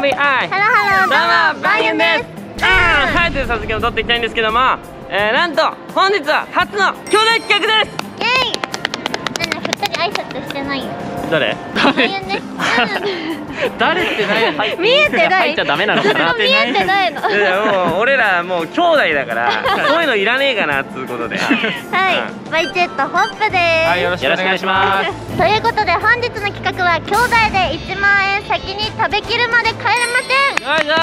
ビアイ。 ハロハロ、どうもバイユンです。 はい、という早速も撮っていきたいんですけども、なんと本日は初の兄弟企画です。 イエイ。ね、2人挨拶してないよ。 誰？ バイユンです。 誰ってない見えてない。 入っちゃダメなのかな。 見えてないの。 いやもう俺らもう兄弟だからそういうのいらねえかなっつうことで。 はい、バイジェットホップです。 はい、よろしくお願いします。 ということで本日の企画は兄弟で1万円先に食べきるまで帰れません。 よいしょ。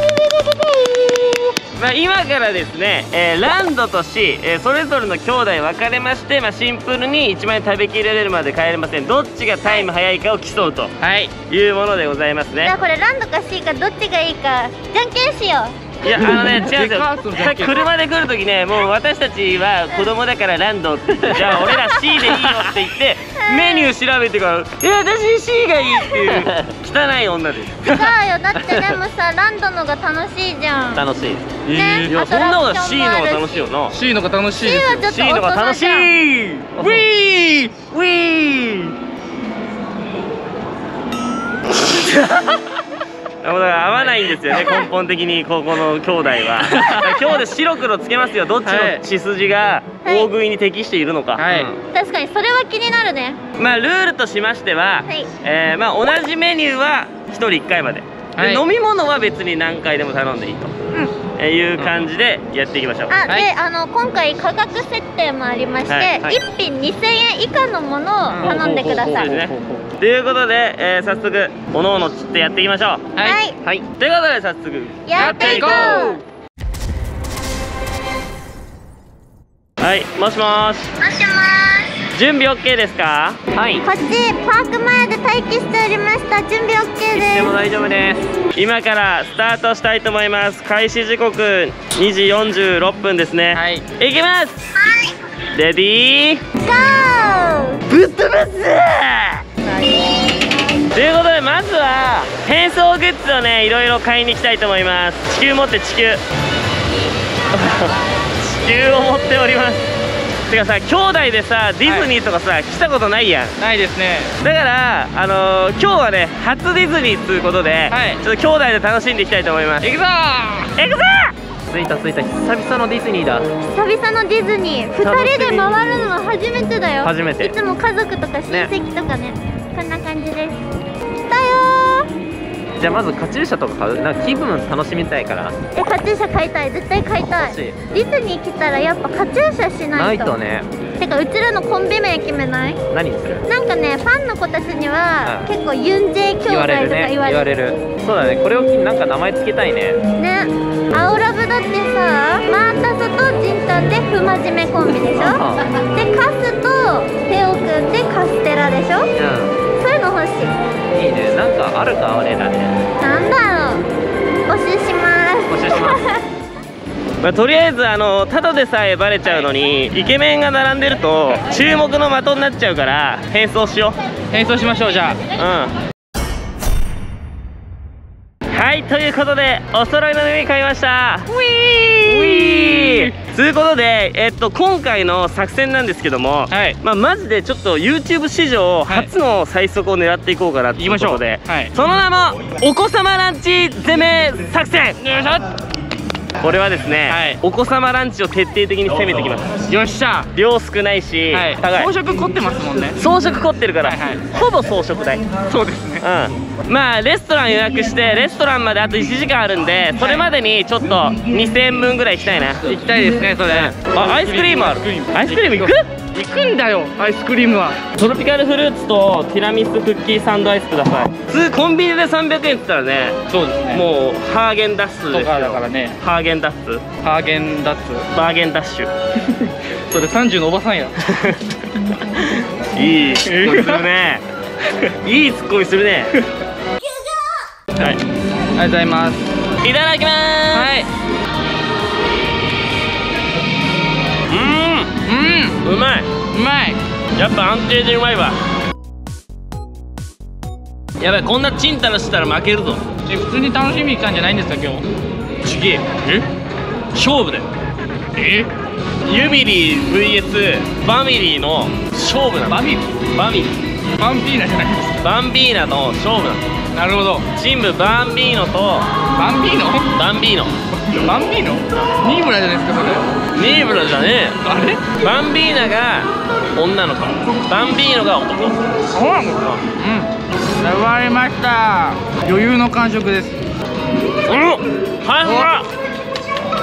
まあ今からですね、ランドとシー、それぞれの兄弟分かれまして、シンプルに1万円食べきられるまで帰れません。どっちがタイム早いかを競うというものでございますね。 じゃあこれランドか C かどっちがいいかじゃんけんしよう。 いや違うんですよ。さっき車で来る時ね、もう私たちは子供だからランドってじゃあ俺ら C でいいよって言ってメニュー調べてから「私 C がいい」っていう汚い女です。 違うよ、だってでもさランドのが楽しいじゃん。 楽しい。 ね、 いやそんなこと C の方が楽しいよな。 C のが楽しいですよ。 C の方が楽しい。ウィーウィーだから合わないんですよね、根本的にここの兄弟は。今日で白黒つけますよ、どっちの血筋が大食いに適しているのか。 確かにそれは気になるね。 ルールとしましては、同じメニューは1人1回まで、飲み物は別に何回でも頼んでいいという感じでやっていきましょう。 で、今回価格設定もありまして、1品2000円以下のものを頼んでください。 ということで、早速おのおの釣ってやっていきましょう。はい、ということで早速やっていこう。はい、もしもーし。 もしもーし。 準備 OK ですか？はい。 こっちパーク前で待機しておりました。準備 OK です。 でも大丈夫です。今からスタートしたいと思います。開始時刻2時46分ですね。はい。いきます。はい。レディーゴー。 ぶっ飛ばす。ということでまずは変装グッズをねいろいろ買いに行きたいと思います。地球持って地球地球を持っております。てかさ、兄弟でさディズニーとかさ、来たことないやん。 ないですね。 だから今日はね初ディズニーということで、ちょっと兄弟で楽しんでいきたいと思います。行くぞー、行くぞー。着いた久々のディズニーだ。久 々のディズニー、2人で回るのは初めてだよ。 初めて。 いつも家族とか親戚とかね、こんな感じです。だよー。 じゃあまずカチューシャとか買う。なんか気分楽しみたいから。 カチューシャ買いたい、絶対買いたい。ディズニー来たらやっぱカチューシャしないと。 ね。 てかうちらのコンビ名決めない？何にする？ なんかね、ファンの子たちには結構ユンジェイ兄弟とか言われる。 そうだね、これを機になんか名前つけたいね。 ね、青ラブだってさ、マータソとジンタンで不真面目コンビでしょ。でカスとテオくんでカステラでしょ。そういうの欲しい。 いいね、なんかあるか、俺らね。 なんだろう、募集します。 募集しますとりあえずただでさえバレちゃうのにイケメンが並んでると注目の的になっちゃうから変装しよう。 変装しましょう。じゃあはい、ということでお揃いの耳買いました。ウィーということで、今回の作戦なんですけども、マジでちょっと YouTube 史上初の最速を狙っていこうかなということで、その名もお子様ランチ攻め作戦。よいしょ。これはですね、お子様ランチを徹底的に攻めてきます。 よっしゃ。 量少ないし、 装飾凝ってますもんね。 装飾凝ってるから、ほぼ装飾代。 そうですね。 レストラン予約してレストランまであと1時間あるんで、それまでにちょっと2000円分ぐらい行きたいな。 行きたいですね、それ。 アイスクリームある。アイスクリーム行く？ 行くんだよ、アイスクリームは。 トロピカルフルーツとティラミスクッキーサンドアイスください。普通コンビニで300円って言ったらね、 そうですね、 もうハーゲンダッツですよ。 だからね、 ハーゲンダッツ、 ハーゲンダッツ、 バーゲンダッシュそれ30のおばさんやいいツッコミするねいいツッコミするねはい、ありがとうございます。いただきまーす。うまい。 うまい。 やっぱ安定でうまいわ。やばい、こんなチンタラしたら負けるぞ。 普通に楽しみに来たんじゃないんですか今日。 ちげえ。勝負だよ。ユミリー VS バミリーの勝負なの。バミリーバンピーナじゃないですか。バンビーナの勝負なの。 なるほど。 チームバンビーノとバンビーノ？ バンビーノ。 バンビーノ？ニーブラじゃないですかそれ。 ニーブラじゃねえ。 あれ？ バンビーナが女の子、バンビーノが男。 そうなのか。終わりました。余裕の完食です。 はい、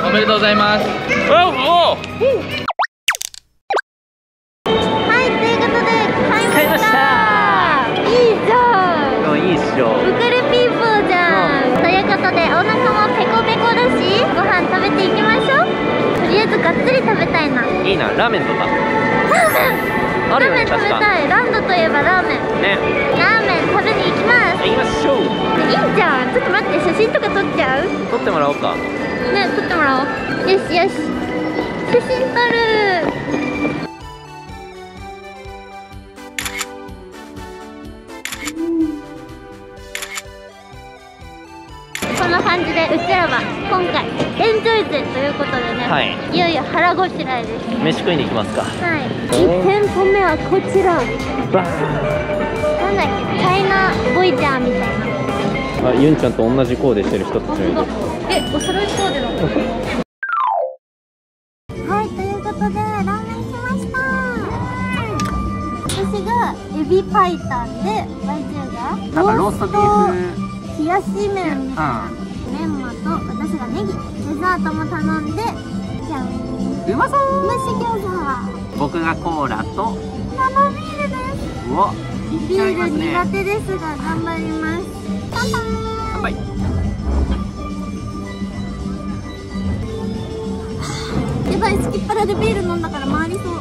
おめでとうございます。 おお。 買いました。いいじゃん。 いいっしょ。 ウクレピーポーじゃん。ということでお腹もペコペコだし、ご飯食べていきましょう。とりあえずがっつり食べたいな。 いいな、ラーメンとか。 ラーメン。 あるよね、 ラーメン食べ確か。 たい。ランドといえばラーメン。 ね。 ラーメン食べに行きます。 行きましょう。 いいじゃん。ちょっと待って、写真とか撮っちゃう？ 撮ってもらおうか。 ね、撮ってもらおう。よしよし。写真撮る。こんな感じでうちらは今回エンジョイ勢ということでね、 はい、 いよいよ腹ごしらえです。 飯食いに行きますか。 はい、1店舗目はこちら。なんだっけ、チャイナボイジャーみたいな。 あ、ユンちゃんと同じコーデしてる人たちもいる。 お揃いコーデのはい、ということでラーメン来ました。私がエビパイタンで、バイチューがローストビーフ冷やし麺みたいなメンマと、私がネギ、デザートも頼んで、じゃん、 うまそう蒸し餃子。 僕がコーラと生ビールです。 うわ、 ビール苦手ですが頑張ります。乾杯。 乾杯。 やばい、すきっ腹でビール飲んだから回りそう。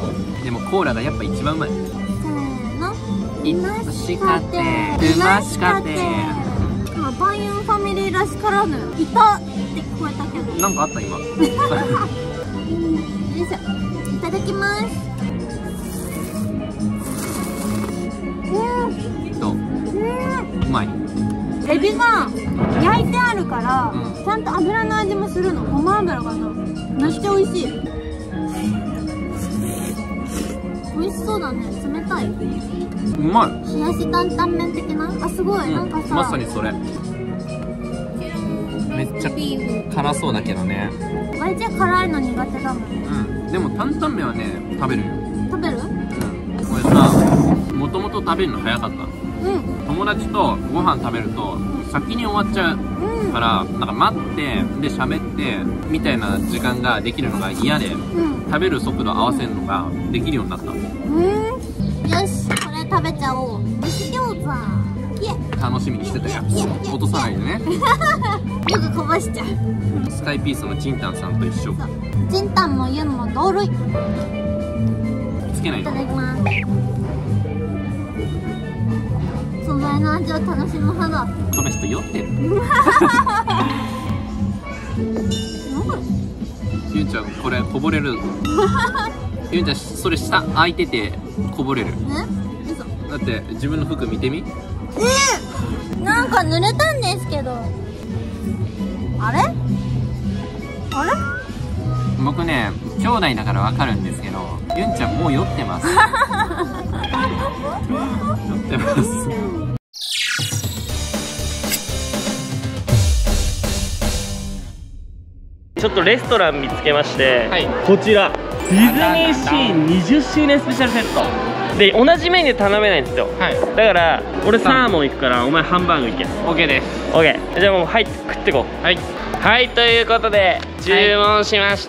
でもコーラがやっぱ一番うまい。 せーの、 いましかてうましかて。 今バイユンファミリーらしからぬいたって聞こえたけど、 なんかあった今。 よいしょ、いただきます。 どう？うまい。 エビが焼いてあるから、ちゃんと油の味もするの。ごま油がめっちゃ美味しい。美味しそうだね。冷たい。 うまい。 冷やし担々麺的な。あ、すごい、なんかさ、 まさにそれ。めっちゃ辛そうだけどね。 割と辛いの苦手だもん。 でも担々麺はね、食べるよ。 食べる？ これさ、もともと食べるの早かった。友達とご飯食べると先に終わっちゃうから、なんか待ってで喋ってみたいな時間ができるのが嫌で、食べる速度合わせるのができるようになった。 よし、これ食べちゃおう。蒸し餃子。 楽しみにしてたよ。落とさないでね。 よくこぼしちゃう。 スカイピースのチンタンさんと一緒。 チンタンもユンも同類。 つけないの？ いただきます。素材の味を楽しむほど。 この人酔ってる。ゆうちゃんこれこぼれる。ゆうちゃんそれ下開いててこぼれる。だって自分の服見てみ。 なんか濡れたんですけど。あれ？あれ？ 僕ね、兄弟だからわかるんですけど、ゆんちゃんもう酔ってます。酔ってます。ちょっとレストラン見つけまして、はい、こちらディズニーシー20周年スペシャルセットで、同じメニュー頼めないんですよ、はい、だから俺サーモン行くからお前ハンバーグ行け。 OK です。 OK、 じゃあもう入って食ってこう。はいはい、ということで注文しました、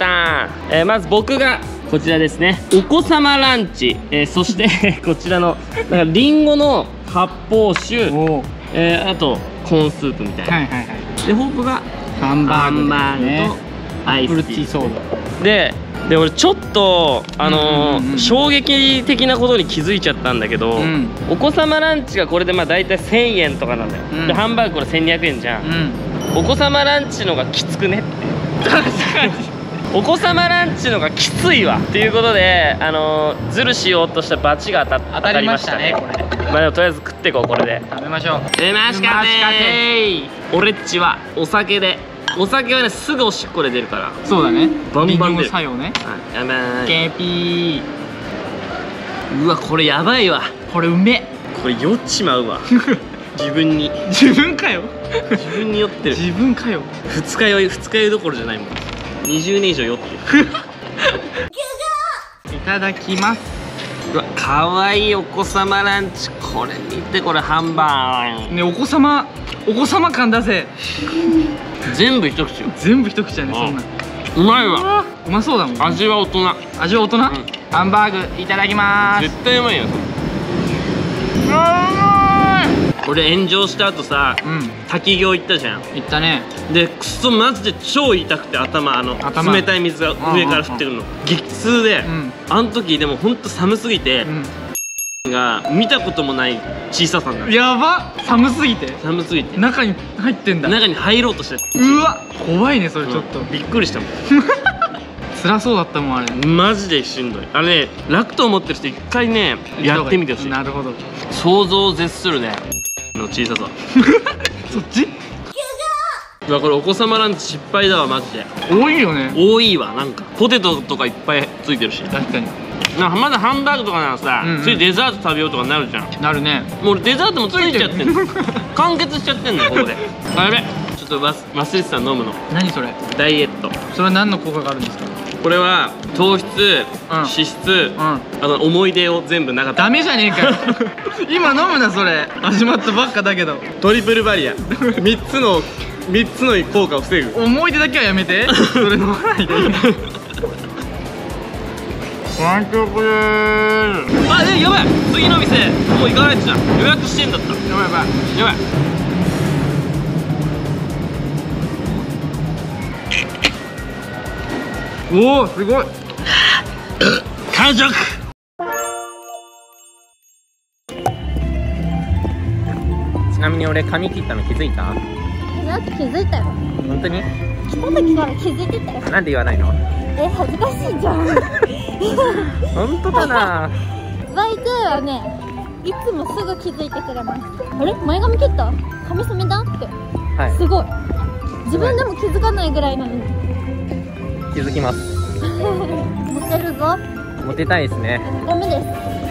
まず僕がこちらですね、お子様ランチ、そしてこちらのなんかリンゴの発泡酒、あとコーンスープみたいな、でホープがハンバーグとアイスティーソーダで俺ちょっと衝撃的なことに気づいちゃったんだけど、お子様ランチがこれでまあ大体1000円とかなんだよ、でハンバーグこれ1200円じゃん、お子様ランチのがきつくねって。確かにお子様ランチのがきついわっていうことで、ズルしようとしたバチが当たりましたね。これまあでもとりあえず食っていこう。これで食べましょう。出ましたねー。俺っちはお酒で、お酒はねすぐおしっこで出るから。そうだね、バンバン出る作用ね。やばいケピー。うわこれやばいわ。これうめえ。これ酔っちまうわ。 自分に。 自分かよ。 自分に酔ってる。 自分かよ。 二日酔いどころじゃないもん。20年以上酔ってる。 いただきます。 うわ、かわいいお子様ランチ。これ見て、これハンバーグ。 ね、お子様感出せ。 全部一口よ。 全部一口やね、そんな。 うまいわ。 うまそうだもん。 味は大人。 味は大人。ハンバーグいただきます。 絶対うまいよ。俺炎上した後さ、滝行行ったじゃん。 行ったね。 で、くそマジで超痛くて、頭冷たい水が上から降ってくるの激痛で、あの時でもほんと寒すぎて、が見たこともない小ささになる。 やば、寒すぎて中に入ってんだ。 中に入ろうとして。 うわ、怖いねそれ。ちょっとびっくりしたもん。 辛そうだったもんあれ。 マジでしんどい。あれね、楽と思ってる人一回ねやってみてほしい。 なるほど。 想像を絶するねの小ささ。 そっち。 うわ、これお子様ランチ失敗だわマジで。 多いよね。 多いわ。なんかポテトとかいっぱいついてるし。 確かに。 なんかまだハンバーグとかならさ、次デザート食べようとかなるじゃん。 なるね。 もう俺デザートもついちゃってんの。完結しちゃってんのよここで。あれちょっと忘れてた。飲むの。 何それ。 ダイエット。 それは何の効果があるんですか。 これは糖質、脂質、思い出を全部なかった。 ダメじゃねえかよ。今飲むなそれ。始まったばっかだけど。 トリプルバリア。3つの効果を防ぐ。 思い出だけはやめて。それ飲まないで。完食でーす。 あ、やばい。次の店もう行かないとじゃん。予約してんだった。 やばい。 やばい。 おお、すごい。 完食。ちなみに俺髪切ったの気づいた？ だって気づいたよ。 本当に？ 来た時から気づいてたよ。 なんで言わないの？ 恥ずかしいじゃん。 本当だな。 バイトはね、いつもすぐ気づいてくれます。あれ、前髪切った？髪染めたって。はい。すごい。自分でも気づかないぐらいなのに。 気づきます。 モテるぞ。 モテたいですね。 ダメです。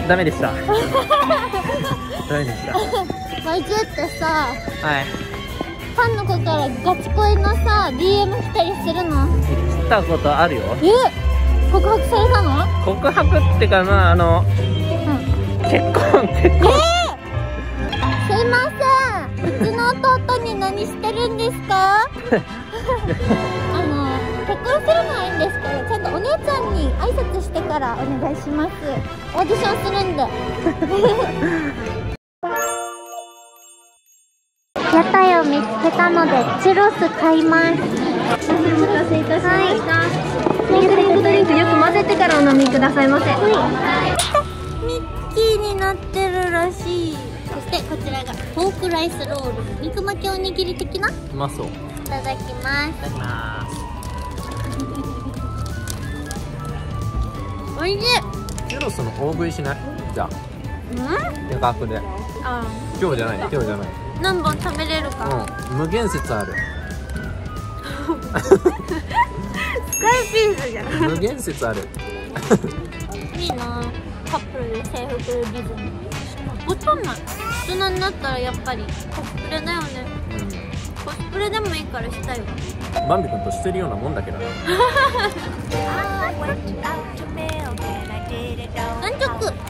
ダメでした。ダメでした。 バイトってさ、 はい。 ファンの子からガチ恋のさ DM 来たりするの？ 来たことあるよ。 告白されたの？ 告白ってか、まあ結婚。すいません、うちの弟に何してるんですか？結婚するのはいいんですけど、ちゃんとお姉ちゃんに挨拶してからお願いします。オーディションするんで。屋台を見つけたのでチュロス買います。お待たせいたしました。ミルクドリンクよく混ぜてからお飲みくださいませ。ミッキーになってるらしい。そしてこちらがポークライスロール、肉巻きおにぎり的な。うまそう。 いただきます。いただきます。おいしい。 チュロスの大食いしない？じゃあ。でかくで。今日じゃない。 何本食べれるか。 無限説ある。 スカイピースじゃん。 無限説ある。 いいな、カップルで制服ディズニー。わかんない。大人になったらやっぱりコスプレだよね。コスプレでもいいからしたいわ。 バンビ君としてるようなもんだけどな。 完食。し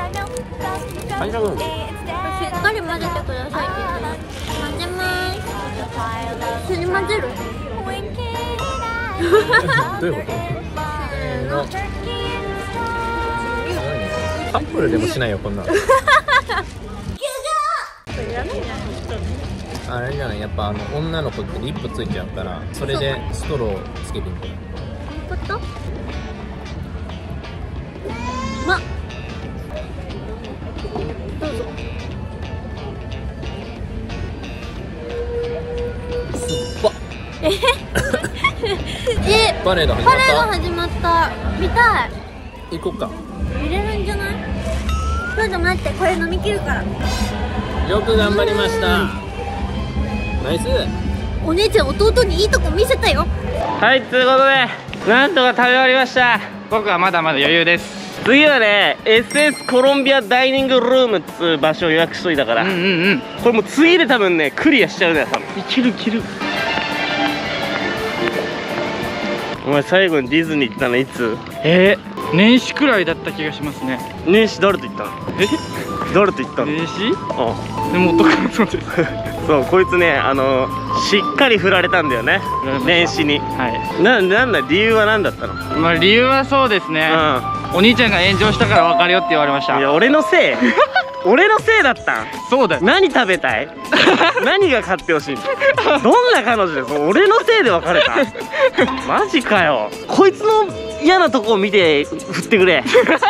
っかり混ぜてくださいって言ってます。混ぜます。一緒に混ぜる？ どういうこと？カップルでもしないよこんなの。あれじゃない、やっぱ女の子ってリップついちゃうから、それでストローつけてみて。 こと？ま、どうぞ。 酸っぱ。パレード始まった。 見たい。 行こっか。 見れるんじゃない？ちょっと待って、これ飲み切るから。 よく頑張りました。ナイス。 お姉ちゃん弟にいいとこ見せたよ。 はい、ということでなんとか食べ終わりました。 僕はまだまだ余裕です。 次はね SS コロンビアダイニングルームっつう場所を予約しといたから、これもう次で多分ねクリアしちゃうね。多分いけるいける。お前最後にディズニー行ったのいつ？ 年始くらいだった気がしますね。 年始誰と行ったの？誰と行ったの？ 年始？ ああ、でも元カノとです。 そうこいつねしっかり振られたんだよね、年始に。なんだ理由は何だったの？ まあ理由はそうですね、お兄ちゃんが炎上したから別れよって言われました。 いや俺のせい俺のせいだったん？ そうだよ。 何食べたい？何が買ってほしいの？どんな彼女です？俺のせいで別れた？マジかよ。こいつの嫌なとこを見て振ってくれ。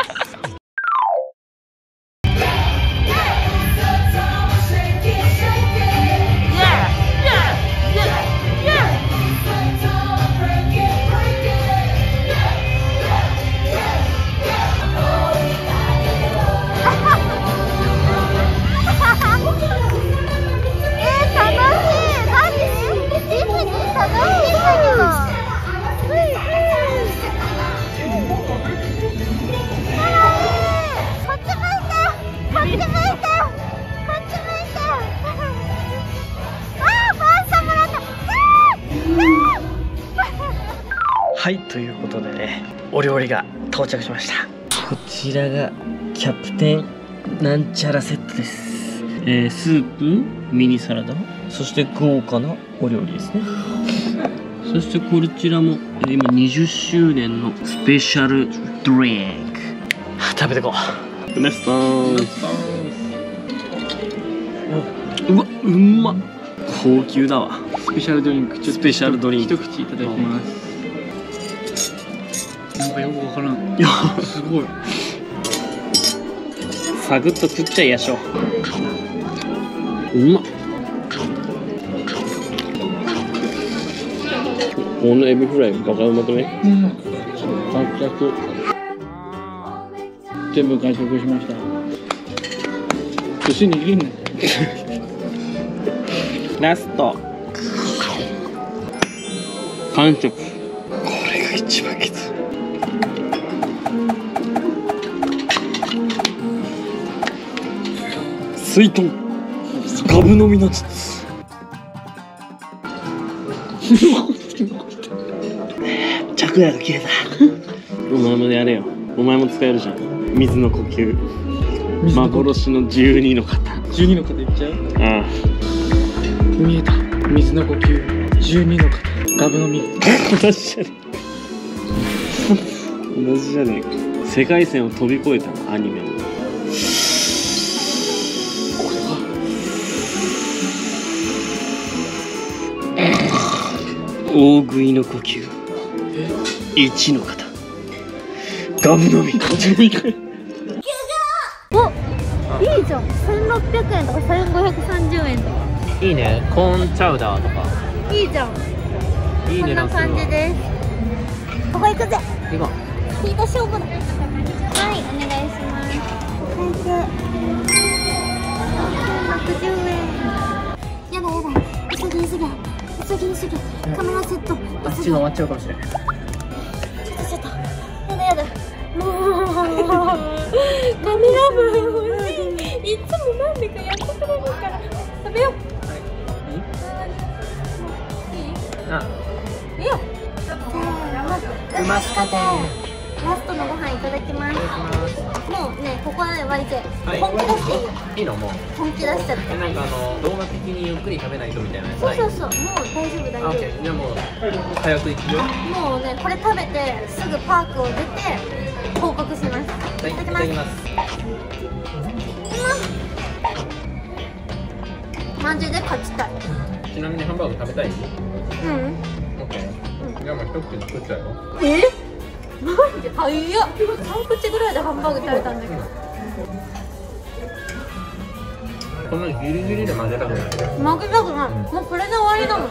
はい、ということでね、お料理が到着しました。こちらがキャプテンなんちゃらセットです。スープ、ミニサラダ、そして豪華なお料理ですね。そしてこちらも今20周年のスペシャルドリンク。食べてこう。うわ、うまっ。高級だわ。 スペシャルドリンク、 スペシャルドリンク一口いただきます。なんかよくわからん。 いやすごい。 サクッと食っちゃいやしょ。うまっ。このエビフライバカうまくね。サクサク。 全部完食しました。寿司握りんね。 ラスト完食。これが一番きつい。水豚ガブ飲みの筒。着夜が消えた。お前もやれよ。お前も使えるじゃん。水の呼吸。幻の12の方。 12の方いっちゃう？ ああ、 見えた。水の呼吸12の方。ガブ飲み。 同じじゃねえ。同じじゃねえか。世界線を飛び越えたの、アニメの。大食いの呼吸1の方。ガブ飲み。 お、いいじゃん。1600円とか1530円とか。 いいね。コーンチャウダーとか。 いいじゃん。 いいね。 こんな感じです。ここ行くぜ。 行こう。 スピード勝負だ。はい、お願いします。お会計60円。やだやだ。急ぎ急ぎ。急ぎ急ぎ。カメラセット。 あっちが終わっちゃうかもしれない。 ちょっと。やだやだ。もうカメラ部欲しい。いつもなんでかやってくれるから食べよう。 あ、 いいよ。 うましかった。 ラストのご飯いただきます。もうね、ここはね、割と本気出していいよ。 いいのもう。 本気出しちゃって。 なんか動画的にゆっくり食べないとみたいなやつ。 そう、もう大丈夫大丈夫。 じゃあもう早く行くよ。 もうね、これ食べてすぐパークを出て報告します。いただきます。マジで勝ちたい。 ちなみにハンバーグ食べたい？ うん。 オッケー。じゃあもう一口作っちゃうよ。 マジで早っ。3口ぐらいでハンバーグ食べたんだけど。 こんなギリギリで混ぜたくない。 負けたくない。もうこれで終わりだもん。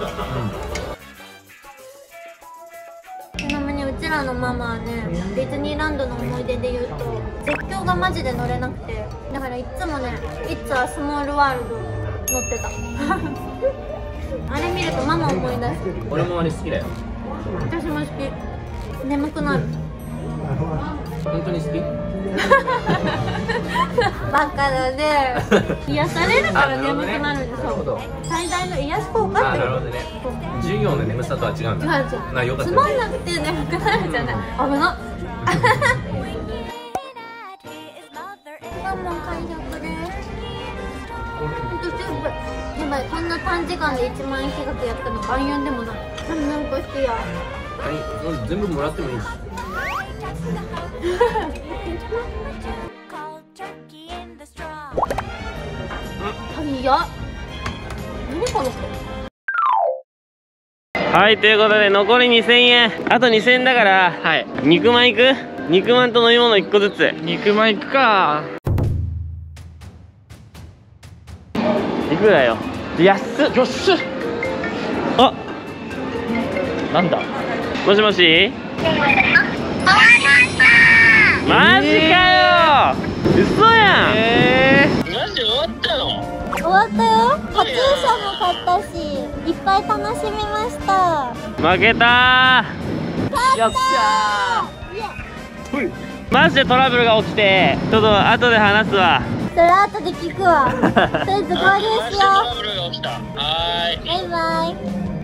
ちなみにうちらのママはね、ディズニーランドの思い出で言うと絶叫がマジで乗れなくて、だからいつもね「It's a Small World」乗ってた。あれ見るとママ思い出す。 俺もあれ好きだよ。 私も好き。眠くなる。 本当に好き？ バカだね。癒されるから眠くなるんですよ。最大の癒し効果って。 なるほどね。授業の眠さとは違うんだ。な、よかった。 つまんなくて眠くなるじゃない。危な。マン解約です。やばい、こんな短時間で1万円企画やったの万円でもない。なんかしてや。 全部もらってもいいし。 いや。何この子。 はい、ということで残り2000円。あと2000円だから、はい、肉まんいく？肉まんと飲み物1個ずつ。 肉まんいくか。 いくらよ。安っ。 よっしゃ。 あ、 なんだ。 もしもし。マジかよ。嘘やん。マジ終わったの？ 終わったよ。カチューシャも買ったし、いっぱい楽しみました。 負けたー。 よっしゃー。マジでトラブルが起きて、ちょっと後で話すわ。 それ後で聞くわ。とりあえず合流しよう。トラブルが起きた。 はーい。 バイバイ。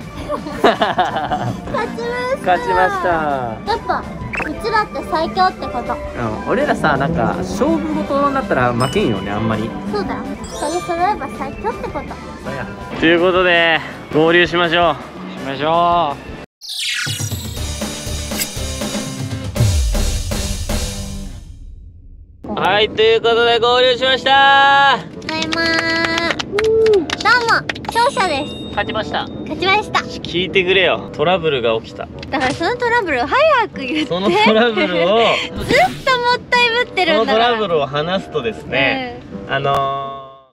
勝ちました。 やっぱうちらって最強ってこと。 俺らさ、なんか勝負事になったら負けんよね、あんまり。 そうだよ。それ揃えば最強ってこと。 そうや。 ということで合流しましょう。 しましょう。はい、ということで合流しました。 ただいまー。どうも、勝者です。 勝ちました。 勝ちました。 聞いてくれよ。トラブルが起きた。 だからそのトラブルを早く言って。 そのトラブルをずっともったいぶってるんだから。 そのトラブルを話すとですね、はい、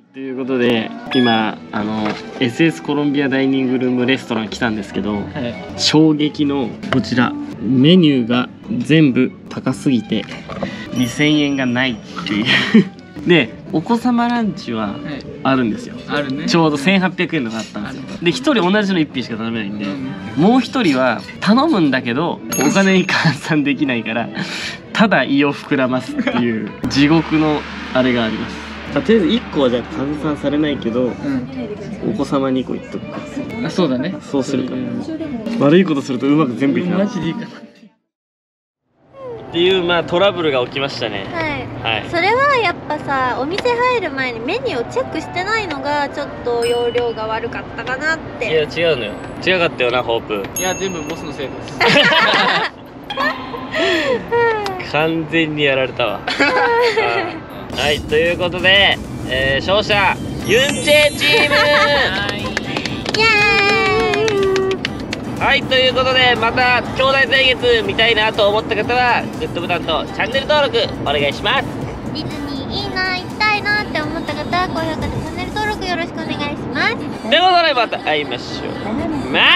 ということで今SS コロンビアダイニングルームレストラン来たんですけど、はい、衝撃のこちらメニューが全部高すぎて2000円がないっていうでお子様ランチはあるんですよ、はい、あるね、ちょうど1800円のがあったんですよ。で1人同じの1品しか頼めないんで、もう1人は頼むんだけどお金に換算できないからただ胃を膨らますっていう地獄のあれがあります。とりあえず1個はじゃあ換算されないけど、お子様2個いっとくか。 あ、そうだね。 そうするか。悪いことするとうまく全部いかない。マジでいいかなっていうまあトラブルが起きましたね。 はい、それはやっぱさ、お店入る前にメニューをチェックしてないのがちょっと容量が悪かったかなって。 いや違うのよ。違かったよな、ホープ。 いや全部ボスのせいです。 完全にやられたわ。はい、ということで、勝者ユンチェチーム。 イエーイ。 はい、ということでまた兄弟対決見たいなと思った方はグッドボタンとチャンネル登録お願いします。 ディズニーいいな、行きたいなって思った方は高評価とチャンネル登録よろしくお願いします。 ということでまた会いましょう。ま